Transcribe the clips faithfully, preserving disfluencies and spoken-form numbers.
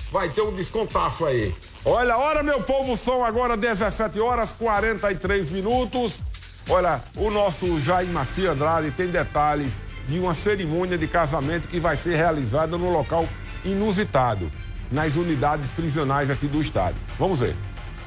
vai ter um descontaço aí. Olha, hora, meu povo, são agora dezessete horas e quarenta e três minutos. Olha, o nosso Jair Macia Andrade tem detalhes de uma cerimônia de casamento que vai ser realizada no local inusitado, nas unidades prisionais aqui do estado. Vamos ver.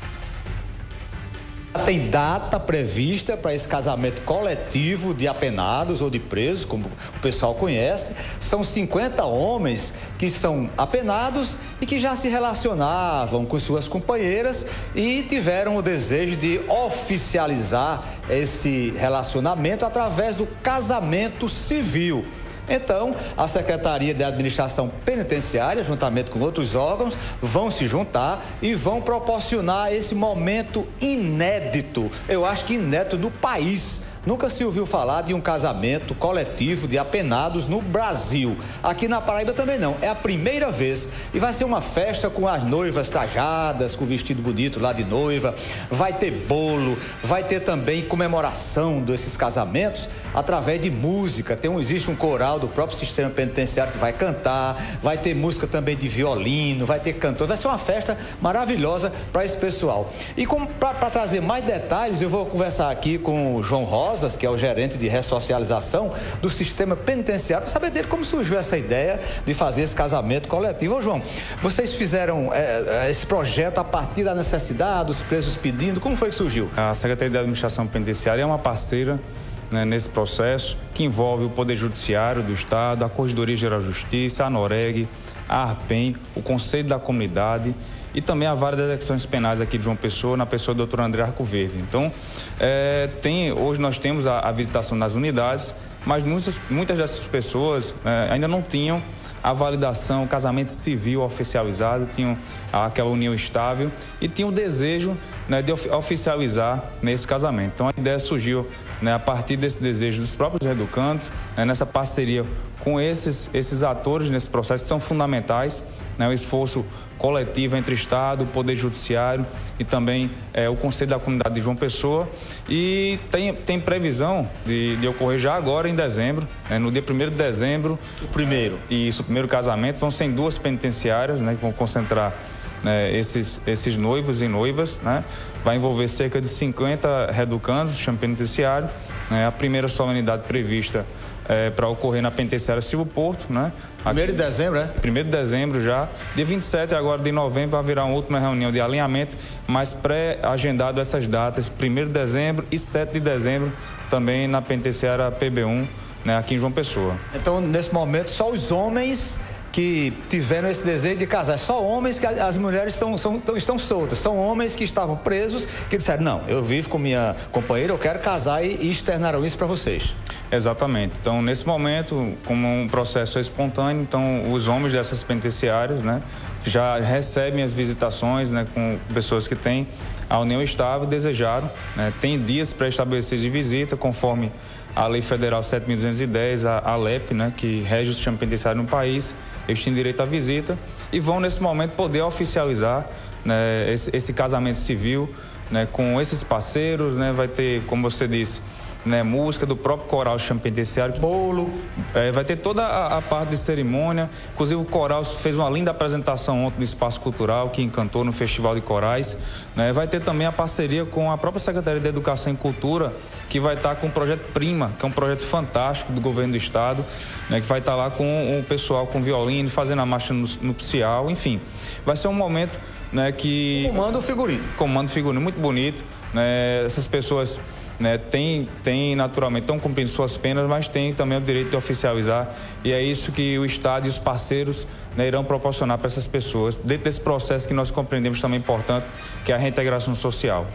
Tem data prevista para esse casamento coletivo de apenados ou de presos, como o pessoal conhece. São cinquenta homens que são apenados e que já se relacionavam com suas companheiras e tiveram o desejo de oficializar esse relacionamento através do casamento civil. Então, a Secretaria de Administração Penitenciária, juntamente com outros órgãos, vão se juntar e vão proporcionar esse momento inédito, eu acho que inédito no país. Nunca se ouviu falar de um casamento coletivo de apenados no Brasil. Aqui na Paraíba também não. É a primeira vez. E vai ser uma festa com as noivas trajadas, com vestido bonito lá de noiva. Vai ter bolo, vai ter também comemoração desses casamentos através de música. Tem um, existe um coral do próprio sistema penitenciário que vai cantar. Vai ter música também de violino, vai ter cantor. Vai ser uma festa maravilhosa para esse pessoal. E para trazer mais detalhes, eu vou conversar aqui com o João Rosa, que é o gerente de ressocialização do sistema penitenciário, para saber dele como surgiu essa ideia de fazer esse casamento coletivo. Ô, João, vocês fizeram é, esse projeto a partir da necessidade, dos presos pedindo, como foi que surgiu? A Secretaria de Administração Penitenciária é uma parceira, né, nesse processo, que envolve o Poder Judiciário do Estado, a Corregedoria Geral de Justiça, a Noreg, a ARPEN, o Conselho da Comunidade e também a Vara das Execuções Penais aqui de João Pessoa, na pessoa do doutor André Arcoverde. Então, é, tem, hoje nós temos a, a visitação das unidades, mas muitas, muitas dessas pessoas é, ainda não tinham a validação, o casamento civil oficializado, tinham aquela união estável e tinham o desejo, né, de oficializar nesse casamento. Então, a ideia surgiu, né, a partir desse desejo dos próprios reeducandos, né, nessa parceria com esses, esses atores nesse processo que são fundamentais, né, o esforço coletivo entre Estado, Poder Judiciário e também é, o Conselho da Comunidade de João Pessoa. E tem, tem previsão de, de ocorrer já agora em dezembro, né, no dia primeiro de dezembro. O primeiro? Isso, o primeiro casamento. Vão ser em duas penitenciárias, né, que vão concentrar, né, esses, esses noivos e noivas, né? Vai envolver cerca de cinquenta reeducandos do sistema penitenciário, né? A primeira solenidade prevista é, para ocorrer na penitenciária Silvio Porto, né? Primeiro de dezembro, é? Primeiro de dezembro já. Dia vinte e sete agora de novembro haverá uma última reunião de alinhamento, mas pré-agendado essas datas, primeiro de dezembro e sete de dezembro, também na penitenciária P B um, né, aqui em João Pessoa. Então, nesse momento, só os homens que tiveram esse desejo de casar, só homens, que as mulheres estão, são, estão soltas, são homens que estavam presos, que disseram, não, eu vivo com minha companheira, eu quero casar, e, e externaram isso para vocês. Exatamente. Então, nesse momento, como um processo espontâneo, então os homens dessas penitenciárias, né, já recebem as visitações, né, com pessoas que têm a união estável, desejaram, né, tem dias pré-estabelecidos de visita, conforme a Lei Federal sete mil duzentos e dez, a, a L E P, né, que rege o sistema penitenciário no país. Eles têm direito à visita e vão, nesse momento, poder oficializar, né, esse, esse casamento civil, né, com esses parceiros, né, vai ter, como você disse, né, música do próprio coral do sistema penitenciário. Bolo. É, vai ter toda a, a parte de cerimônia. Inclusive, o coral fez uma linda apresentação ontem no Espaço Cultural, que encantou no Festival de Corais. Né, vai ter também a parceria com a própria Secretaria de Educação e Cultura, que vai estar com o projeto Prima, que é um projeto fantástico do governo do estado, né, que vai estar lá com o pessoal com violino, fazendo a marcha nupcial, enfim. Vai ser um momento, né, que... Comando figurino. Comando figurino, muito bonito. Né, essas pessoas, né, têm, têm naturalmente, estão cumprindo suas penas, mas têm também o direito de oficializar, e é isso que o Estado e os parceiros, né, irão proporcionar para essas pessoas, dentro desse processo que nós compreendemos também importante, que é a reintegração social.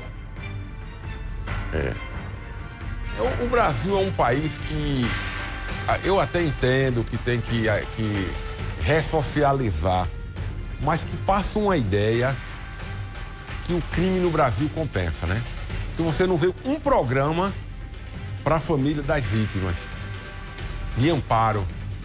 É. O Brasil é um país que eu até entendo que tem que, que ressocializar, mas que passa uma ideia que o crime no Brasil compensa, né? Que você não vê um programa para a família das vítimas, de amparo.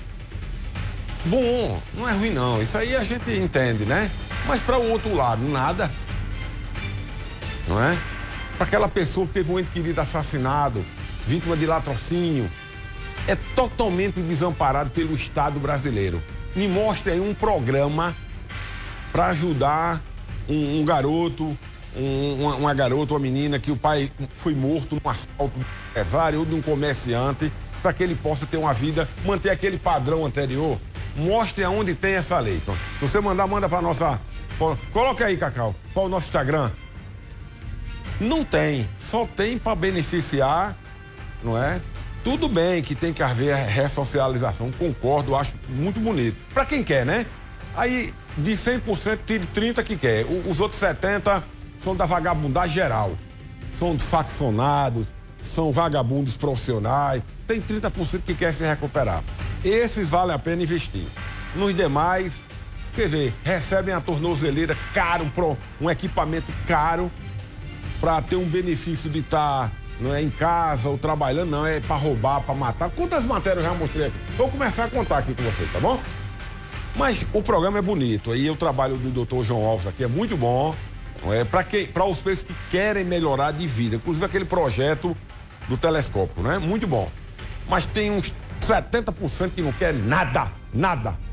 Bom, não é ruim não, isso aí a gente entende, né? Mas para o outro lado, nada. Não é? Para aquela pessoa que teve um ente querido assassinado, vítima de latrocínio, é totalmente desamparado pelo Estado brasileiro. Me mostre aí um programa para ajudar um, um garoto, um, uma, uma garota, uma menina que o pai foi morto num assalto de um empresário ou de um comerciante, para que ele possa ter uma vida, manter aquele padrão anterior. Mostre aonde tem essa lei. Então, se você mandar, manda para nossa... Coloca aí, Cacau, qual é o nosso Instagram? Não tem, só tem para beneficiar, não é? Tudo bem que tem que haver ressocialização, concordo, acho muito bonito. Para quem quer, né? Aí, de cem por cento, tire trinta que quer. Os outros setenta são da vagabundagem geral. São faccionados, são vagabundos profissionais. Tem trinta por cento que quer se recuperar. Esses vale a pena investir. Nos demais, você vê, recebem a tornozeleira caro, um equipamento caro, para ter um benefício de estar, não é, em casa ou trabalhando, não, é para roubar, para matar. Quantas matérias eu já mostrei aqui? Vou começar a contar aqui com você, tá bom? Mas o programa é bonito, aí o trabalho do doutor João Alves aqui é muito bom, é, para quem, para os pessoas que querem melhorar de vida, inclusive aquele projeto do telescópio, né? Muito bom. Mas tem uns setenta por cento que não quer nada, nada.